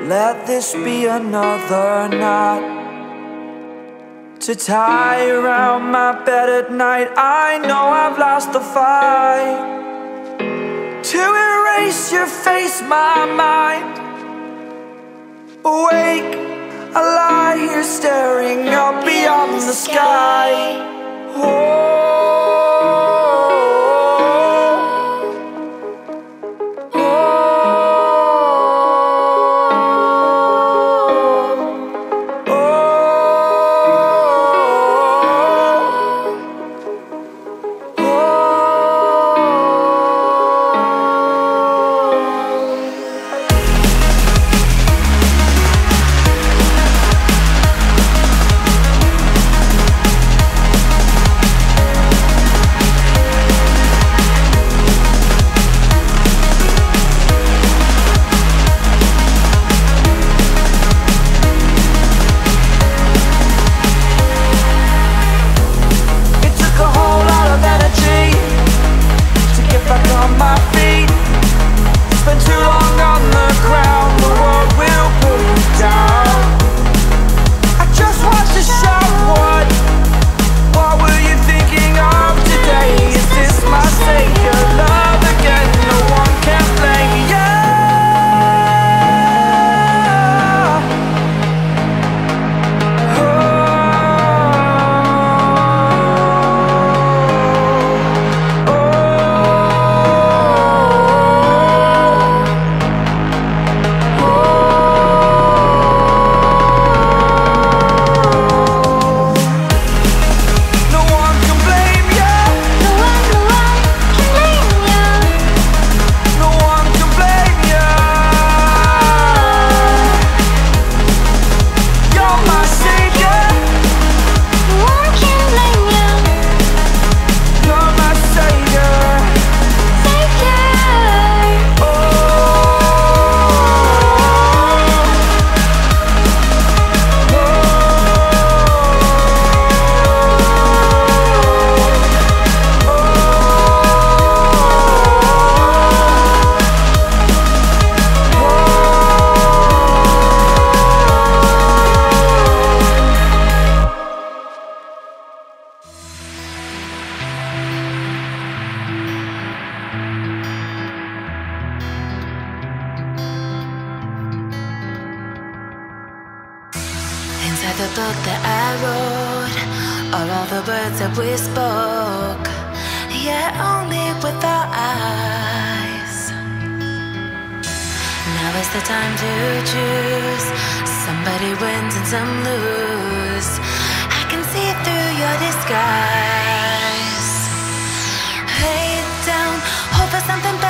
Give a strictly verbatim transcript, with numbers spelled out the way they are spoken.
let this be another knot to tie around my bed at night. I know I've lost the fight to erase your face, my mind. Awake, I lie here staring up beyond the sky. Oh. The book that I wrote are all the words that we spoke, yet only with our eyes. Now is the time to choose. Somebody wins and some lose. I can see through your disguise. Lay it down, hope for something better.